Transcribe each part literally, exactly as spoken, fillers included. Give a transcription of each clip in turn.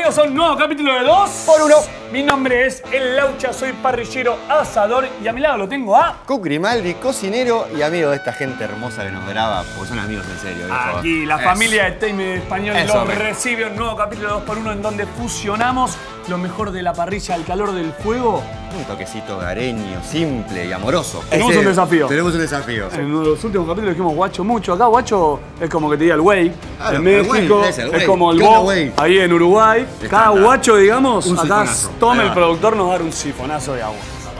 amigos a un nuevo capítulo de dos por uno. Mi nombre es El Laucha, soy parrillero, asador y a mi lado lo tengo a... Cook Grimaldi, cocinero y amigo de esta gente hermosa que nos graba, porque son amigos en serio. Viejo. Aquí la Eso. familia de Teime Español Eso, los hombre. recibe un nuevo capítulo de dos por uno en donde fusionamos lo mejor de la parrilla, el calor del fuego. Un toquecito hogareño, simple y amoroso. Tenemos Ese- un desafío. Tenemos un desafío. En uno de los últimos capítulos dijimos guacho mucho. Acá guacho es como que te diga el güey. Claro, En el México güey, es el es güey. como el ¿Qué onda, bo. güey? Ahí en Uruguay. Está Cada nada. guacho, digamos, Un acá sifonazo. tome Ahí el va. productor nos va a dar un sifonazo de agua.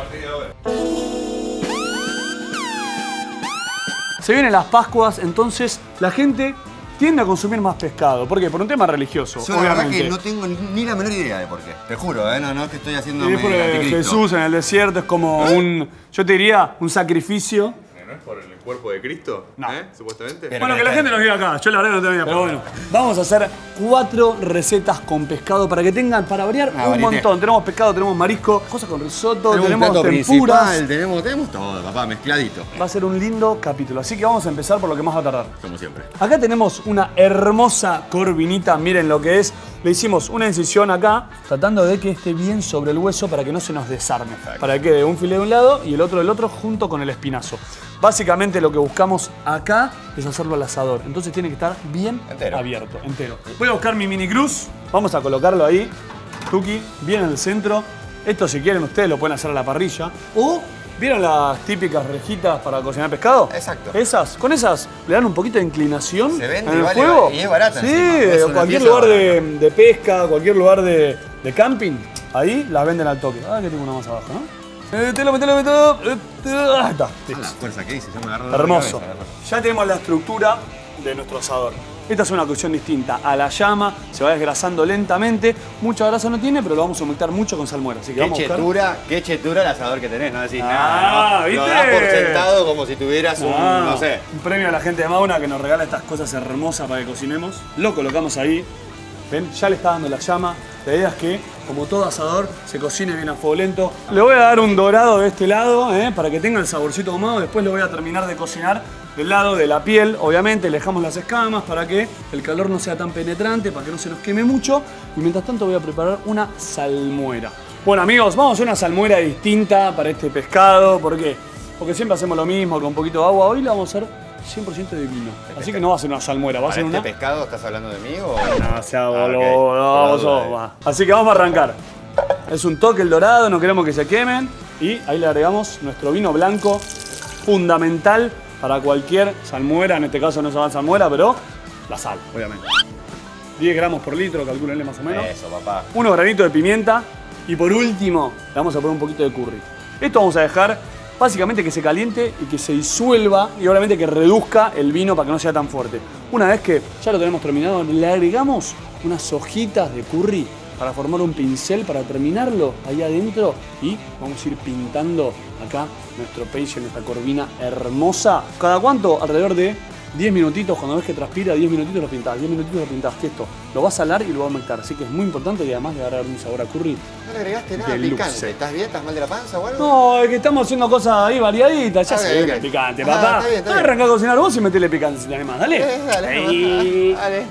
Se vienen las Pascuas, entonces la gente tiende a consumir más pescado. ¿Por qué? Por un tema religioso, Yo la verdad obviamente. que no tengo ni la menor idea de por qué. Te juro, ¿eh? No, no es que estoy haciendo Y es porque Jesús en el desierto es como un, yo te diría, un sacrificio. ¿No es por el cuerpo de Cristo? No. ¿Eh? Supuestamente. Pero- Bueno, que la gente nos diga acá, yo la verdad no tengo idea, pero bueno. Vamos a hacer cuatro recetas con pescado para que tengan, para variar, Ah, un varité. montón. Tenemos pescado, tenemos marisco, cosas con risotto, Tenemos, tenemos, un plato tempuras. principal, tenemos, tenemos todo, papá, mezcladito. Va a ser un lindo capítulo, así que vamos a empezar por lo que más va a tardar. Como siempre. Acá tenemos una hermosa corvinita, miren lo que es. Le hicimos una incisión acá, tratando de que esté bien sobre el hueso para que no se nos desarme. Para que quede un filete de un lado y el otro del otro junto con el espinazo. Básicamente lo que buscamos acá es hacerlo al asador. Entonces tiene que estar bien Entero. abierto, entero. Voy a buscar mi mini cruz. Vamos a colocarlo ahí, Tuki, bien en el centro. Esto si quieren ustedes lo pueden hacer a la parrilla. O, ¿vieron las típicas rejitas para cocinar pescado? Exacto. Esas, con esas le dan un poquito de inclinación Se vende en y el vale- fuego. y es barata Sí, encima. Es una cualquier pieza lugar de, barata. de pesca, cualquier lugar de, de camping, ahí las venden al toque. Ah, que tengo una más abajo, ¿no? Metelo, metelo, metelo. eh, Ahí está. Ah, la fuerza que hice, yo me agarro de Hermoso. la cabeza, Ya tenemos la estructura de nuestro asador. Esta es una cocción distinta a la llama, se va desgrasando lentamente. Mucha grasa no tiene, pero lo vamos a aumentar mucho con salmuera. Así que Qué vamos a buscar. chetura, qué chetura el asador que tenés, no decís Ah, nada. ¿no? ¿viste? Lo das por sentado como si tuvieras un, Ah, no sé. Un premio a la gente de Mauna que nos regala estas cosas hermosas para que cocinemos. Lo colocamos ahí. ¿Ven? Ya le está dando la llama. La idea es que, como todo asador, se cocine bien a fuego lento. Le voy a dar un dorado de este lado, ¿eh? Para que tenga el saborcito ahumado. Después le voy a terminar de cocinar del lado de la piel. Obviamente le dejamos las escamas para que el calor no sea tan penetrante, para que no se nos queme mucho. Y mientras tanto voy a preparar una salmuera. Bueno amigos, vamos a hacer una salmuera distinta para este pescado. ¿Por qué? Porque siempre hacemos lo mismo con un poquito de agua. Hoy la vamos a hacer cien por ciento de vino. Así que no va a ser una salmuera, va a ¿Para ser este una... pescado estás hablando de mí o...? No, sea Ah, ok. boludo, no, vos Por la sos, duda, va. Así que vamos a arrancar. Es un toque el dorado, no queremos que se quemen. Y ahí le agregamos nuestro vino blanco, fundamental para cualquier salmuera. En este caso no se llama salmuera, pero la sal, obviamente. diez gramos por litro, calcúlenle más o menos. Eso, papá. Unos granitos de pimienta. Y por último, le vamos a poner un poquito de curry. Esto vamos a dejar básicamente que se caliente y que se disuelva y obviamente que reduzca el vino para que no sea tan fuerte. Una vez que ya lo tenemos terminado, le agregamos unas hojitas de curry para formar un pincel, para terminarlo ahí adentro y vamos a ir pintando acá nuestro peixe, nuestra corvina hermosa. ¿Cada cuánto? Alrededor de diez minutitos, cuando ves que transpira, diez minutitos lo pintás, diez minutitos lo pintás, que esto lo vas a salar y lo vas a aumentar. Así que es muy importante y además le va a dar un sabor a curry. No le agregaste nada Deluxe. picante. ¿Estás bien? ¿Estás mal de la panza o algo? No, es que estamos haciendo cosas ahí variaditas, ya Ok, se ve ok. picante, Ah, papá. está bien, está Ah, bien. arrancá a cocinar vos y metele picante además, dale. Eh, dale, Ahí. dale.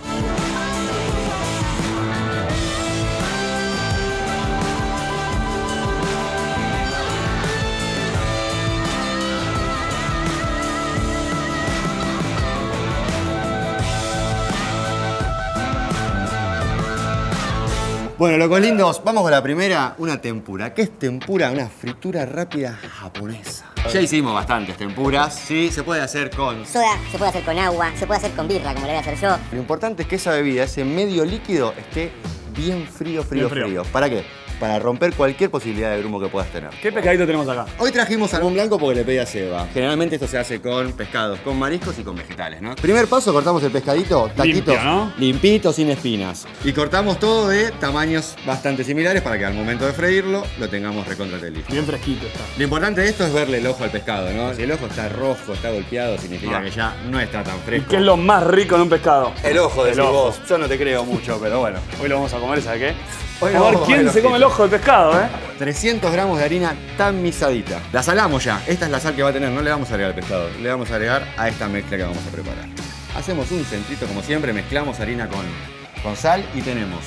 Bueno, locos lindos, vamos con la primera, una tempura. ¿Qué es tempura? Una fritura rápida japonesa. Ya hicimos bastantes tempuras, sí, se puede hacer con... Soda, se puede hacer con agua, se puede hacer con birra, como le voy a hacer yo. Lo importante es que esa bebida, ese medio líquido, esté bien frío, frío, Bien frío. frío. ¿Para qué? Para romper cualquier posibilidad de grumo que puedas tener. ¿Qué pescadito tenemos acá? Hoy trajimos salmón blanco porque le pedí a Seba. Generalmente esto se hace con pescados, con mariscos y con vegetales, ¿no? Primer paso, cortamos el pescadito, taquitos, Limpio, ¿no? limpito, sin espinas. Y cortamos todo de tamaños bastante similares para que al momento de freírlo lo tengamos recontra listo. Bien fresquito está. Lo importante de esto es verle el ojo al pescado, ¿no? Si el ojo está rojo, está golpeado, significa Ah. que ya no está tan ¿Y fresco. qué es lo más rico en un pescado? El ojo, decís El ojo. vos. Yo no te creo mucho, pero bueno. Hoy lo vamos a comer, ¿sabes qué? Hoy Vamos a ver vamos a quién comer se el come el ojito. ojo de pescado, ¿eh? trescientos gramos de harina tamizadita. La salamos ya. Esta es la sal que va a tener. No le vamos a agregar al pescado. Le vamos a agregar a esta mezcla que vamos a preparar. Hacemos un centrito como siempre. Mezclamos harina con, con sal y tenemos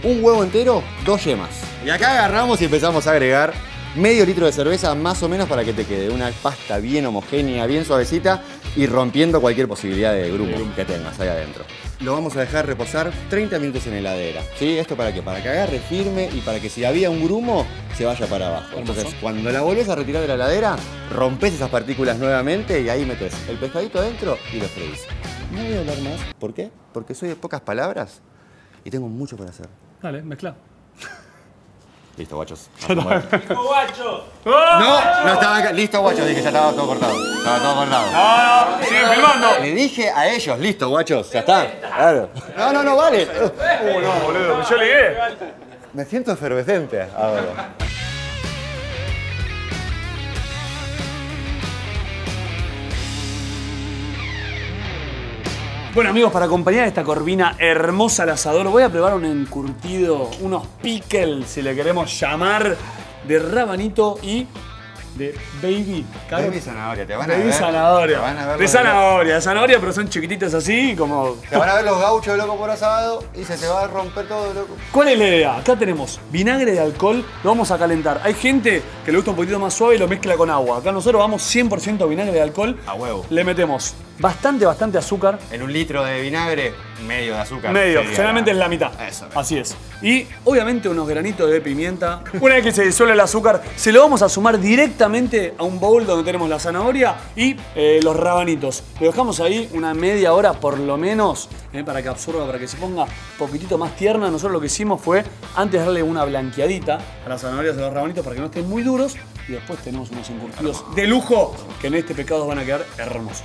un huevo entero, dos yemas. Y acá agarramos y empezamos a agregar medio litro de cerveza más o menos para que te quede una pasta bien homogénea, bien suavecita y rompiendo cualquier posibilidad de grumo que tengas ahí adentro. Lo vamos a dejar reposar treinta minutos en heladera. ¿Sí? ¿Esto para qué? Para que agarre firme y para que si había un grumo se vaya para abajo. Entonces, cuando la volvés a retirar de la heladera, rompes esas partículas nuevamente y ahí metes el pescadito adentro y lo freís. No voy a hablar más. ¿Por qué? Porque soy de pocas palabras y tengo mucho para hacer. Dale, mezcla. Listo, guachos. ¡Listo, guacho! No, no estaba acá. Listo, guachos. Dije, ya estaba todo cortado. Estaba todo cortado. No, no, sigue filmando. Le dije a ellos, listo, guachos. Ya está. Claro. No, no, no, vale. Uh, no, boludo, yo ligué. Me siento efervescente ahora. Bueno amigos, para acompañar esta corvina hermosa al asador voy a preparar un encurtido, unos pickles, si le queremos llamar, de rabanito y de baby carrot. Baby zanahoria, te van a baby ver. zanahoria. Te van a ver de los zanahoria, de zanahoria, pero son chiquititos así como... Te van a ver los gauchos, loco, por asado y se te va a romper todo, loco. ¿Cuál es la idea? Acá tenemos vinagre de alcohol, lo vamos a calentar. Hay gente que le gusta un poquito más suave y lo mezcla con agua. Acá nosotros vamos cien por ciento vinagre de alcohol. A huevo. Le metemos bastante, bastante azúcar. En un litro de vinagre, medio de azúcar. Medio, sería generalmente la- es la mitad. Eso. Así es. Y obviamente unos granitos de pimienta. Una vez que se disuelve el azúcar, se lo vamos a sumar directamente a un bowl donde tenemos la zanahoria y eh, los rabanitos. Lo dejamos ahí una media hora por lo menos eh, para que absorba, para que se ponga un poquitito más tierna. Nosotros lo que hicimos fue antes darle una blanqueadita a las zanahorias y a los rabanitos para que no estén muy duros. Y después tenemos unos encurtidos de lujo que en este pecado van a quedar hermosos.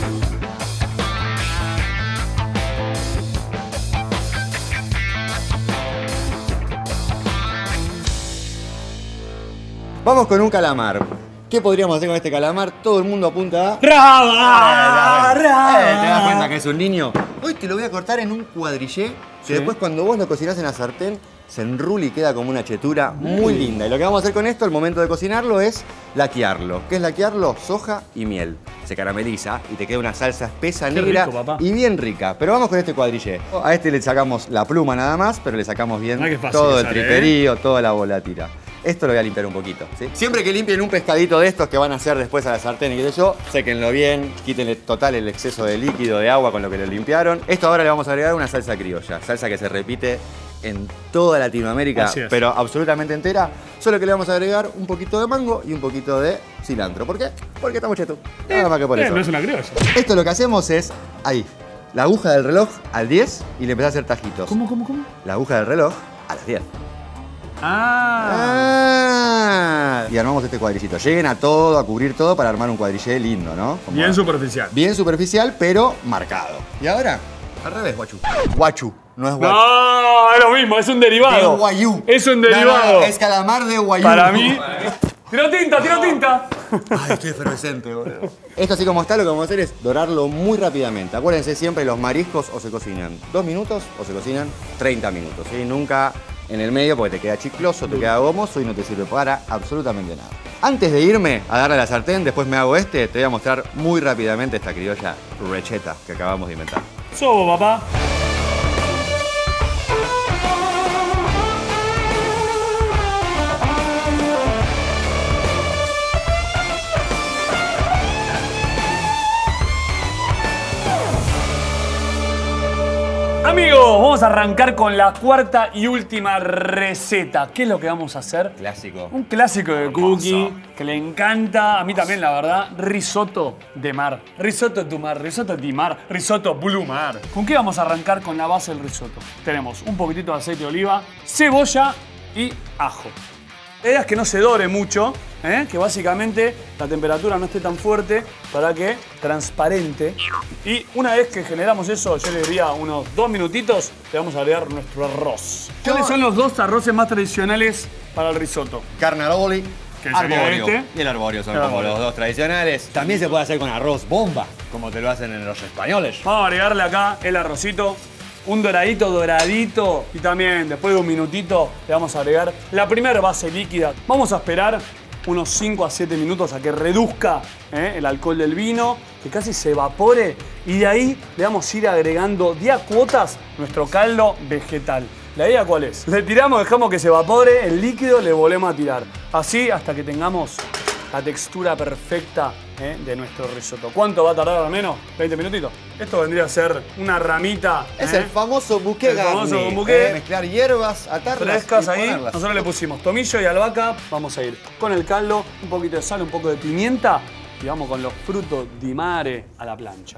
Vamos con un calamar. ¿Qué podríamos hacer con este calamar? Todo el mundo apunta a... ¡Raba! Eh, ¿Te das cuenta ¡Raba! que es un niño? Hoy te lo voy a cortar en un cuadrillé que Sí. después cuando vos lo cocinás en la sartén se enrula y queda como una chetura muy linda. Y lo que vamos a hacer con esto al momento de cocinarlo es laquearlo. ¿Qué es laquearlo? Soja y miel. Se carameliza y te queda una salsa espesa, Qué negra rico, papá. y bien rica. Pero vamos con este cuadrillé. A este le sacamos la pluma nada más, pero le sacamos bien Ah, qué fácil todo que el sale, ¿eh? triperío, toda la volátil. Esto lo voy a limpiar un poquito, ¿sí? Siempre que limpien un pescadito de estos que van a hacer después a la sartén y qué sé yo, séquenlo bien, quítenle total el exceso de líquido, de agua con lo que lo limpiaron. Esto ahora le vamos a agregar una salsa criolla, salsa que se repite en toda Latinoamérica, Así es. pero absolutamente entera. Solo que le vamos a agregar un poquito de mango y un poquito de cilantro. ¿Por qué? Porque estamos chetos. Nada más que por Eh, eso. no es una criolla. Esto lo que hacemos es, ahí, la aguja del reloj al diez y le empezás a hacer tajitos. ¿Cómo, cómo, cómo? La aguja del reloj a las diez. Ah. Ah. Y armamos este cuadrillito. Lleguen a todo, a cubrir todo para armar un cuadrillé lindo, ¿no? Como Bien superficial. bien superficial, pero marcado. Y ahora, al revés, guachu. Guachu, no es guachu. No, es lo mismo, es un derivado. De guayú. Es un No, no, derivado. no, es calamar de guayú. Para mí. ¡Tiro tinta, tiro tinta! Ay, estoy efervescente, boludo. Esto así como está, lo que vamos a hacer es dorarlo muy rápidamente. Acuérdense siempre, los mariscos o se cocinan dos minutos o se cocinan treinta minutos. ¿Sí? Nunca en el medio porque te queda chicloso, te queda gomoso y no te sirve para absolutamente nada. Antes de irme a darle a la sartén, después me hago este, te voy a mostrar muy rápidamente esta criolla recheta que acabamos de inventar. Sobo, papá. Amigos, vamos a arrancar con la cuarta y última receta. ¿Qué es lo que vamos a hacer? Clásico. Un clásico de Cookie que le encanta, a mí también la verdad, risotto de mar. Risotto de mar, risotto di mar, risotto blue mar. ¿Con qué vamos a arrancar con la base del risotto? Tenemos un poquitito de aceite de oliva, cebolla y ajo. La idea es que no se dore mucho, ¿eh? Que básicamente la temperatura no esté tan fuerte para que transparente. Y una vez que generamos eso, yo le diría unos dos minutitos, le vamos a agregar nuestro arroz. ¿Cuáles son los dos arroces más tradicionales para el risotto? Carnaroli, ¿Qué sería arborio. este? Y el arborio son El como arborio. los dos tradicionales. También se puede hacer con arroz bomba, como te lo hacen en los españoles. Vamos a agregarle acá el arrocito, un doradito, doradito. Y también, después de un minutito, le vamos a agregar la primera base líquida. Vamos a esperar unos cinco a siete minutos a que reduzca ¿eh? el alcohol del vino, que casi se evapore. Y de ahí le vamos a ir agregando de a cuotas nuestro caldo vegetal. ¿La idea cuál es? Le tiramos, dejamos que se evapore el líquido, le volvemos a tirar. Así hasta que tengamos la textura perfecta ¿eh? de nuestro risotto. ¿Cuánto va a tardar al menos? ¿veinte minutitos? Esto vendría a ser una ramita. Es ¿eh? el famoso bouquet El famoso garni. bouquet. Eh, mezclar hierbas, atarlas Frescas y ahí. ponerlas. Nosotros le pusimos tomillo y albahaca. Vamos a ir con el caldo, un poquito de sal, un poco de pimienta y vamos con los frutos di mare a la plancha.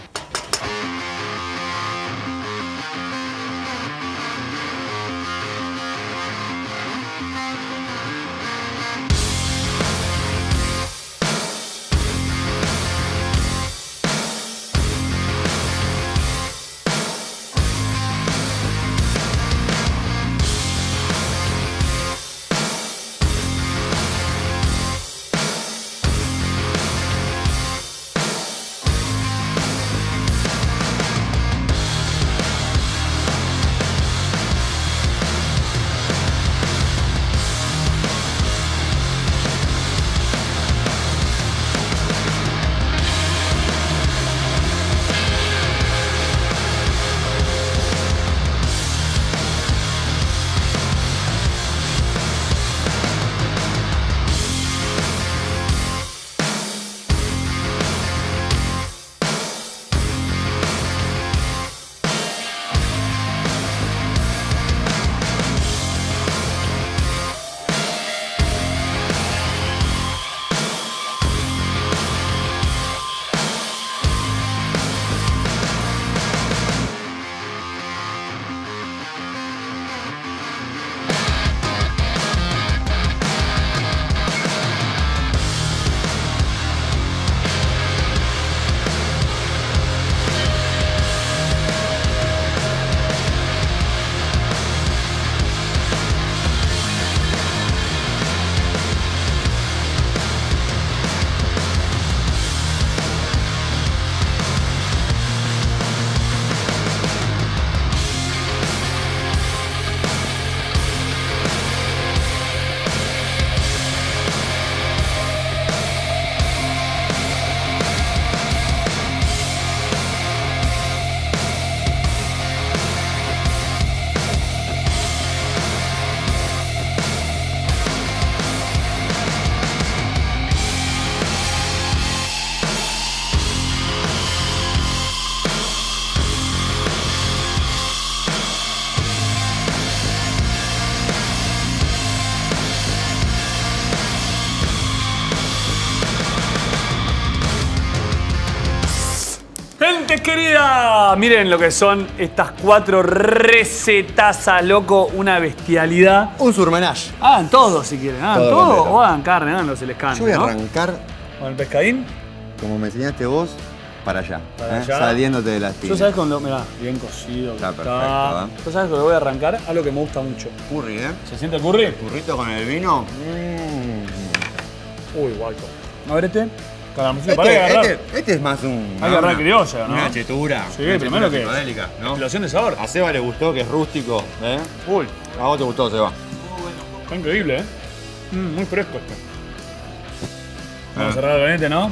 Gente querida, miren lo que son estas cuatro recetazas, loco, una bestialidad. Un surmenage. Hagan todo si quieren, hagan Todo todo, completo. o hagan carne, hagan lo que se les cante, Yo voy a ¿no? arrancar, Con el pescadín. como me enseñaste vos, para allá. Para ¿eh? allá. Saliéndote de la espina. Yo sabes con lo, mirá, bien cocido. que Está perfecto, ¿eh? Yo sabes que lo voy a arrancar, algo que me gusta mucho. Curry, ¿eh? ¿Se siente el curry? Currito con el vino. Mm. Uy, guaco. A ver este. Caramelcito, para que Este, agarrar. este, este es más un. Hay que agarrar criolla, ¿no? Una chetura. Sí, una primero que- psicodélica, ¿no? Explosión de sabor. A Seba le gustó, que es rústico, ¿eh? Uy, A vos te gustó, Seba. está increíble, ¿eh? Mm, muy fresco este. Vamos Ah. a cerrar con este, ¿no?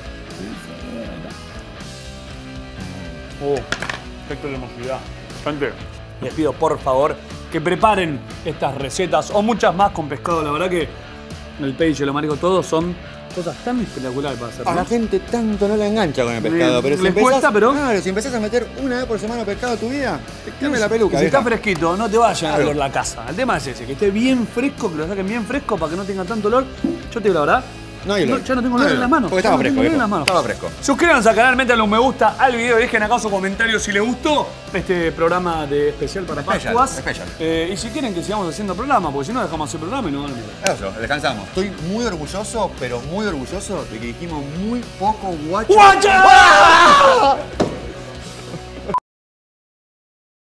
Uh, efecto de emosidad. Gente, les pido por favor que preparen estas recetas o muchas más con pescado. La verdad que el peixe, lo marico, todo son cosas tan espectaculares para hacer. A ¿no? la gente tanto no la engancha con el pescado, Le- pero si les empezás, cuesta, pero- claro, si empezás a meter una vez por semana pescado a tu vida, te cambia la peluca. Si vieja. está fresquito, no te vayas a Claro. olor la casa. El tema es ese, que esté bien fresco, que lo saquen bien fresco para que no tenga tanto olor. Yo te digo la verdad, No hay olor. ya no tengo No olor hay en las olor, manos. porque Ya estaba no fresco, tengo olor en viejo. las manos. Estaba fresco. Suscríbanse al canal, métanle un me gusta al video, dejen acá su comentario si les gustó este programa de especial para Special, Pascuas. special. Eh, y si quieren que sigamos haciendo programa, porque si no dejamos hacer programa y no van a mirar. Eso, descansamos. Estoy muy orgulloso, pero muy orgulloso de que dijimos muy poco guacho. ¡Guacha!